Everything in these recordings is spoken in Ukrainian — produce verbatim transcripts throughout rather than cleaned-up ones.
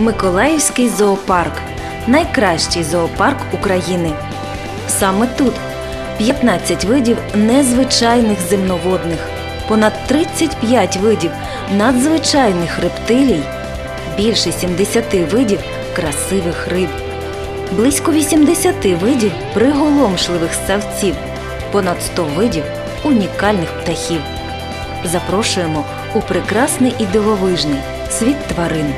Миколаївський зоопарк – найкращий зоопарк України. Саме тут п'ятнадцять видів незвичайних земноводних, понад тридцять п'ять видів надзвичайних рептилій, більше сімдесят видів красивих риб, близько вісімдесят видів приголомшливих ссавців, понад сто видів унікальних птахів. Запрошуємо у прекрасний і дивовижний світ тварин.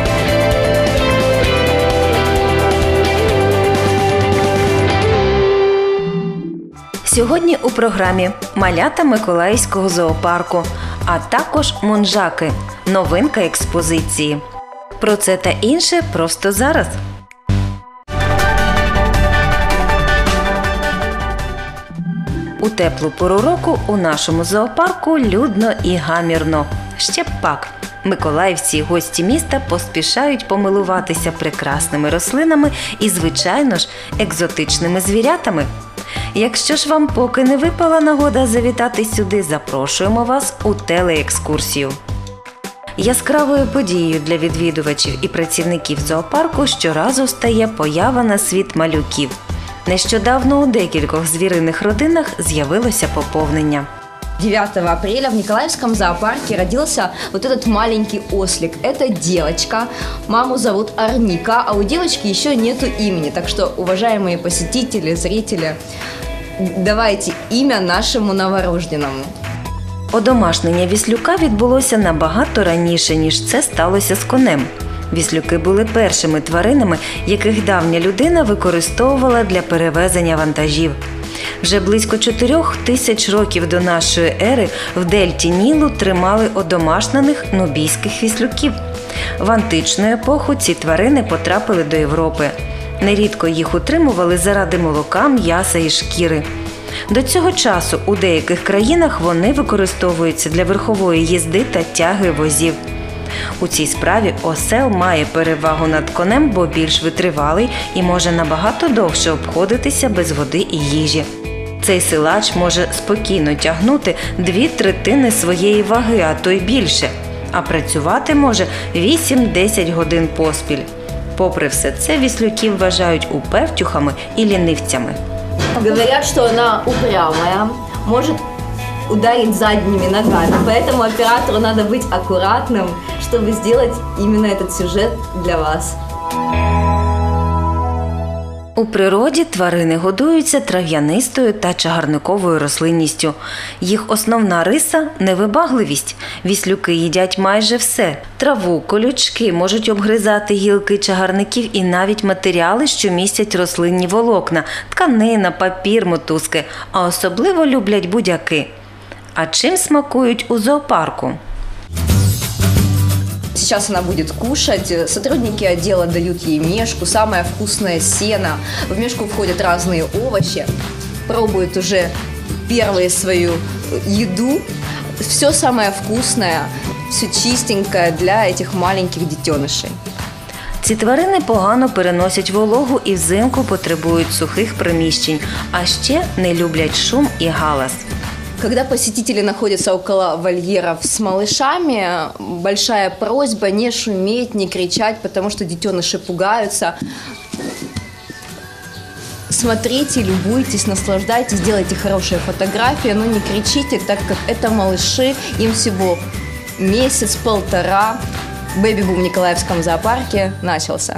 Сьогодні у програмі «Малята Миколаївського зоопарку», а також «Монжаки» – новинка експозиції. Про це та інше просто зараз. У теплу пору року у нашому зоопарку людно і гамірно. Ще б пак. Миколаївці й гості міста поспішають помилуватися прекрасними рослинами і, звичайно ж, екзотичними звірятами. Якщо ж вам поки не випала нагода завітати сюди, запрошуємо вас у телеекскурсію. Яскравою подією для відвідувачів і працівників зоопарку щоразу стає поява на світ малюків. Нещодавно у декількох звіриних родинах з'явилося поповнення. девятого апреля в Николаевском зоопарке родился вот этот маленький ослик. Это девочка. Маму зовут Арника, а у девочки еще нету имени. Так что, уважаемые посетители, зрители, давайте имя нашему новорожденному. Одомашнення віслюка відбулося набагато раніше, ніж це сталося з конем. Віслюки були першими тваринами, яких давня людина використовувала для перевезення вантажів. Вже близько чотирьох тисяч років до нашої ери в дельті Нілу тримали одомашнених нубійських віслюків. В античну епоху ці тварини потрапили до Європи. Нерідко їх утримували заради молока, м'яса і шкіри. До цього часу у деяких країнах вони використовуються для верхової їзди та тяги возів. У цій справі осел має перевагу над конем, бо більш витривалий і може набагато довше обходитися без води і їжі. Цей силач може спокійно тягнути дві третини своєї ваги, а то й більше, а працювати може вісім-десять годин поспіль. Попри все це, віслюків вважають упевтюхами і лінивцями. Говорят, что она упрямая, может ударить задними ногами, поэтому оператору надо быть аккуратным, чтобы сделать именно этот сюжет для вас. У природі тварини годуються трав'янистою та чагарниковою рослинністю. Їх основна риса – невибагливість. Віслюки їдять майже все – траву, колючки, можуть обгризати гілки чагарників і навіть матеріали, що містять рослинні волокна – тканина, папір, мотузки, а особливо люблять будяки. А чим смакують у зоопарку? Сейчас она будет кушать. Сотрудники отдела дают ей мешку, самое вкусное сено. В мешку входят разные овощи. Пробует уже первую свою еду. Все самое вкусное, все чистенькое для этих маленьких детенышей. Ці тварини погано переносять вологу і взимку потребують сухих приміщень, а ще не люблять шум і галас. Когда посетители находятся около вольеров с малышами, большая просьба не шуметь, не кричать, потому что детеныши пугаются. Смотрите, любуйтесь, наслаждайтесь, делайте хорошие фотографии, но не кричите, так как это малыши, им всего месяц-полтора. Бэби-бум в Николаевском зоопарке начался.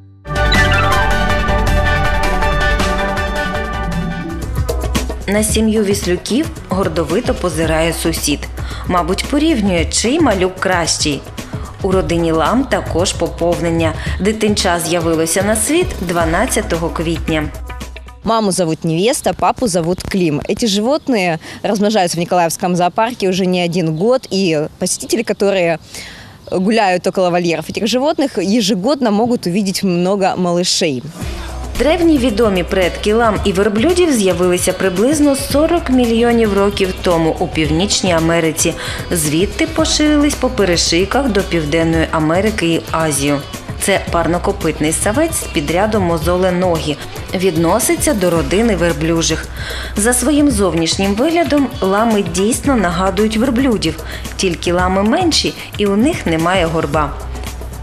На сім'ю віслюків гордовито позирає сусід. Мабуть, порівнює, чий малюк кращий. У родині лам також поповнення. Дитинча з'явилося на світ дванадцятого квітня. Маму зовут Невеста, папу зовут Клим. Эти животные размножаются в Николаевском зоопарке уже не один год, и посетители, которые гуляют около вольеров этих животных, ежегодно могут увидеть много малышей. Древні відомі предки лам і верблюдів з'явилися приблизно сорок мільйонів років тому у Північній Америці. Звідти поширились по перешийках до Південної Америки і Азію. Це парнокопитний ссавець з підряду мозоленогі. Відноситься до родини верблюжих. За своїм зовнішнім виглядом лами дійсно нагадують верблюдів, тільки лами менші і у них немає горба.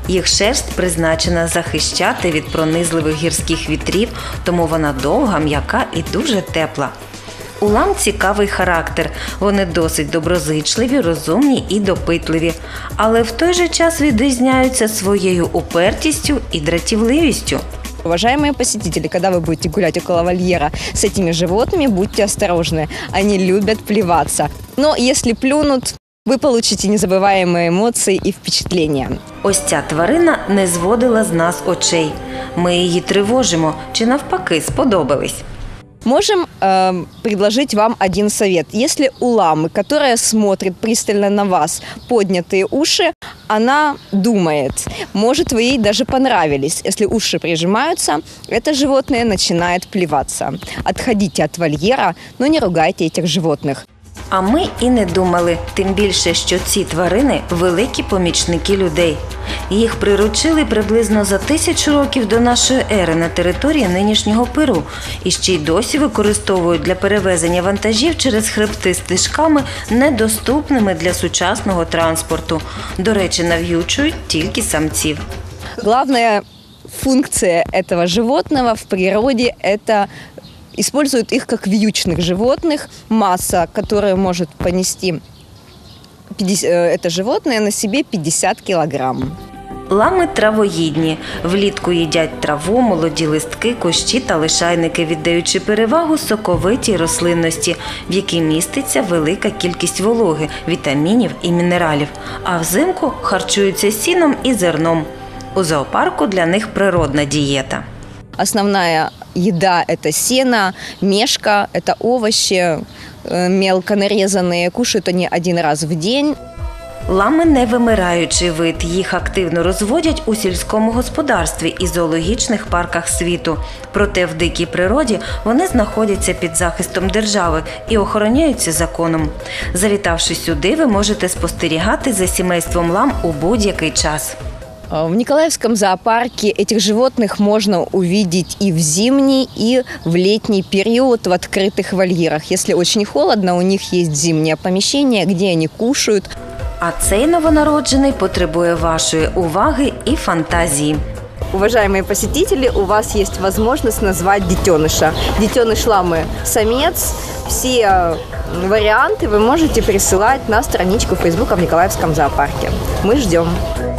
Їх шерсть призначена захищати від пронизливих гірських вітрів, тому вона довга, м'яка і дуже тепла. У лам цікавий характер. Вони досить доброзичливі, розумні і допитливі. Але в той же час відрізняються своєю упертістю і дратівливістю. Уважаемые посетители, когда вы будете гулять около вольера с этими животными, будьте осторожны. Они любят плеваться. Но если плюнут, вы получите незабываемые эмоции и впечатления. Ось ця тварина не зводила з нас очей. Ми її тривожимо, чи навпаки сподобались. Можем э, предложить вам один совет. Если у ламы, которая смотрит пристально на вас, поднятые уши, она думает, может, вы ей даже понравились. Если уши прижимаются, это животное начинает плеваться. Отходите от вольера, но не ругайте этих животных. А ми і не думали, тим більше, що ці тварини – великі помічники людей. Їх приручили приблизно за тисячу років до нашої ери на території нинішнього Перу і ще й досі використовують для перевезення вантажів через хребти стежками, недоступними для сучасного транспорту. До речі, нав'ючують тільки самців. Главная функция этого животного в природе – это используют их как вьючных животных. Масса, которую может понести это животное на себе пятьдесят килограмм. Лами травоїдні. Влітку їдять траву, молоді листки, кущі та лишайники, віддаючи перевагу соковитій рослинності, в якій міститься велика кількість вологи, вітамінів і мінералів. А взимку харчуються сіном і зерном. У зоопарку для них природна дієта. Основная еда – это сено, мешка, это овощи мелко нарезанные. Кушают они один раз в день. Лами – не вимираючий вид. Їх активно розводять у сільському господарстві і зоологічних парках світу. Проте в дикій природі вони знаходяться під захистом держави і охороняються законом. Завітавши сюди, ви можете спостерігати за сімейством лам у будь-який час. В Николаевском зоопарке этих животных можно увидеть и в зимний, и в летний период в открытых вольерах. Если очень холодно, у них есть зимнее помещение, где они кушают. А цей новонароджений потребує вашої уваги і фантазії. Уважаемые посетители, у вас есть возможность назвать детеныша. Детеныш ламы – самец. Все варианты вы можете присылать на страничку Фейсбука в Николаевском зоопарке. Мы ждем.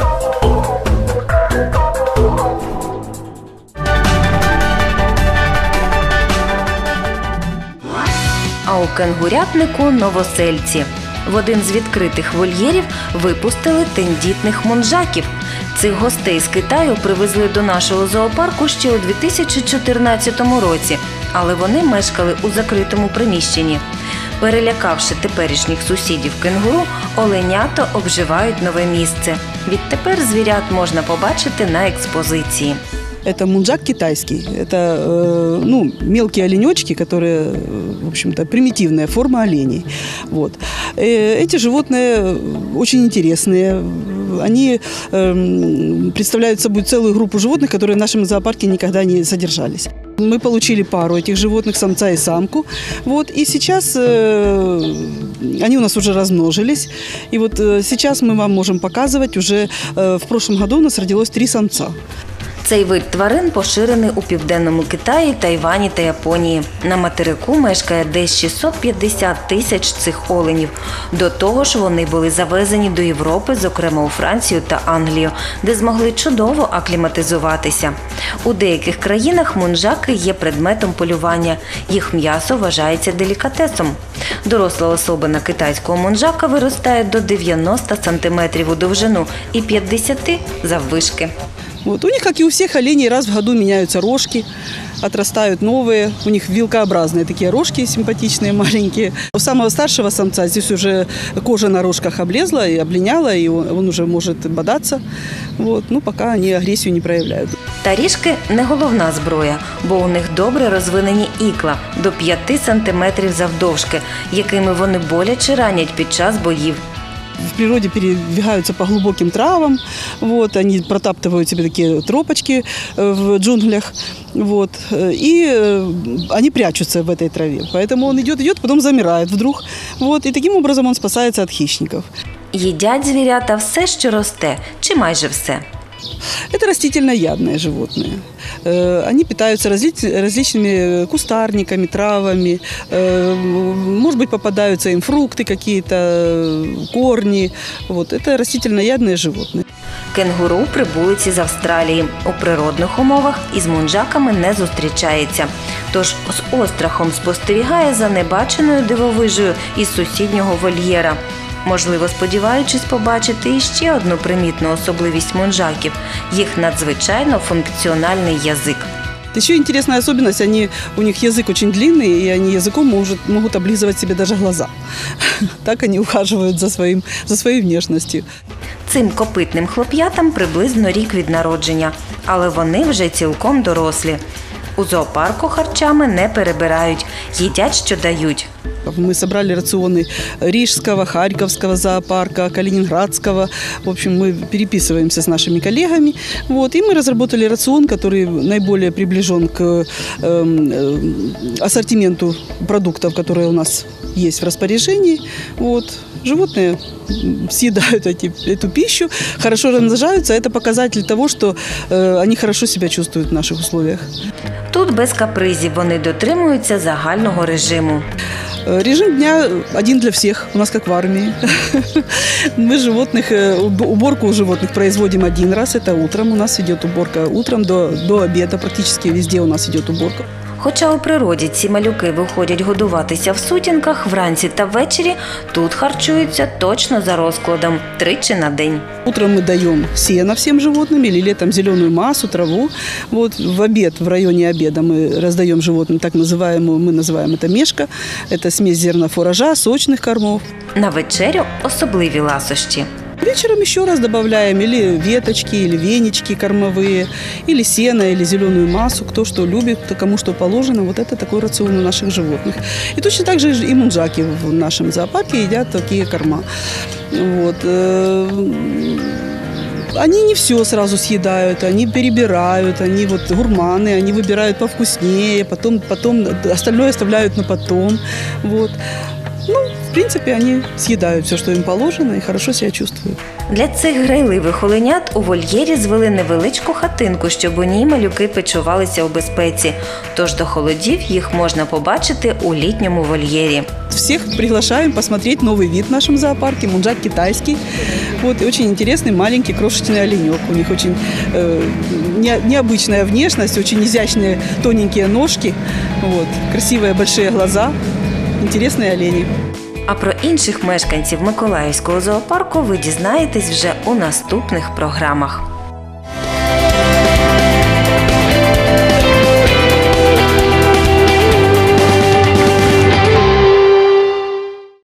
А у кенгурятнику новосельці. В один з відкритих вольєрів випустили тендітних монжаків. Цих гостей з Китаю привезли до нашого зоопарку ще у дві тисячі чотирнадцятому році, але вони мешкали у закритому приміщенні. Перелякавши теперішніх сусідів кенгуру, оленята обживають нове місце. Відтепер звірят можна побачити на експозиції. Это мунджак китайский. Это э, ну, мелкие оленечки, которые, в общем-то, примитивная форма оленей. Вот. Э, эти животные очень интересные. Они э, представляют собой целую группу животных, которые в нашем зоопарке никогда не содержались. Мы получили пару этих животных, самца и самку. Вот. И сейчас э, они у нас уже размножились. И вот э, сейчас мы вам можем показывать, уже э, в прошлом году у нас родилось три самца. Цей вид тварин поширений у Південному Китаї, Тайвані та Японії. На материку мешкає десь шістсот п'ятдесят тисяч цих оленів. До того ж, вони були завезені до Європи, зокрема у Францію та Англію, де змогли чудово акліматизуватися. У деяких країнах мунжаки є предметом полювання. Їх м'ясо вважається делікатесом. Доросла особина китайського мунжака виростає до дев'яноста сантиметрів у довжину і п'ятдесят заввишки. Вот. У них, как и у всех оленей, раз в году меняются рожки, отрастают новые. У них вилкообразные такие рожки симпатичные, маленькие. У самого старшего самца здесь уже кожа на рожках облезла и облиняла, и он уже может бодаться. Вот. Ну, пока они агрессию не проявляют. Та ріжки – не головна зброя, бо у них добре розвинені ікла – до п'яти сантиметрів завдовжки, якими вони боляче ранять під час боїв. В природе передвигаются по глубоким травам, вот, они протаптывают себе такие тропочки в джунглях, вот, и они прячутся в этой траве. Поэтому он идет, идет, потом замирает вдруг, вот, и таким образом он спасается от хищников. Їдять звірята все, що росте, чи майже все. Это растительноядные животные. Э, Они питаются разли- различными кустарниками, травами. Э, Может быть, попадаются им фрукты какие-то, корни. Вот. Это растительноядные животные. Кенгуру – прибулиці з Австралії. У природних умовах із мунджаками не зустрічається. Тож з острахом спостерігає за небаченою дивовижею із сусіднього вольєра. Можливо, сподіваючись побачити іще одну примітну особливість мунджаків – їх надзвичайно функціональний язик. Еще интересная особенность, они, у них язык очень длинный, и они языком может, могут облизывать себе даже глаза. Так они ухаживают за, своим, за своей внешностью. Цим копитним хлоп'ятам приблизно рік від народження, але вони вже цілком дорослі. У зоопарку харчами не перебирають, їдять, що дають. Мы собрали рационы Рижского, Харьковского зоопарка, Калининградского. В общем, мы переписываемся с нашими коллегами. Вот, и мы разработали рацион, который наиболее приближен к э, э, ассортименту продуктов, которые у нас есть в распоряжении. Вот. Животные съедают эти, эту пищу, хорошо размножаются. Это показатель того, что э, они хорошо себя чувствуют в наших условиях. Тут без капризів вони дотримуються загального режиму. Режим дня один для всех, у нас как в армии. Мы животных, уборку у животных производим один раз, это утром. У нас идет уборка утром до, до обеда, практически везде у нас идет уборка. Хоча у природі ці малюки виходять годуватися в сутінках вранці та ввечері, тут харчуються точно за розкладом – тричі на день. Утром мы даем сено всем животным или летом зеленую массу, траву. Вот в обед, в районе обеда мы раздаем животным так называемую, мы называем это мешка. Это смесь зерна-фуража, сочных кормов. На вечерю – особливі ласощі. Вечером еще раз добавляем или веточки, или венички кормовые, или сено, или зеленую массу, кто что любит, кто кому что положено. Вот это такой рацион у наших животных. И точно так же и мунджаки в нашем зоопарке едят такие корма. Вот. Они не все сразу съедают, они перебирают, они вот гурманы, они выбирают повкуснее, потом, потом остальное оставляют на потом. Вот. Ну, в принципе, они съедают все, что им положено, и хорошо себя чувствуют. Для цих грайливих оленят у вольєрі звели невеличку хатинку, щоб у ній малюки почувалися у безпеці. Тож до холодів їх можна побачити у літньому вольєрі. Всех приглашаем посмотреть новый вид в нашем зоопарке, мунджак китайский. Вот, и очень интересный маленький крошечный оленек. У них очень э, не, необычная внешность, очень изящные тоненькие ножки, вот, красивые большие глаза, интересные олени. А про інших мешканців Миколаївського зоопарку ви дізнаєтесь вже у наступних програмах.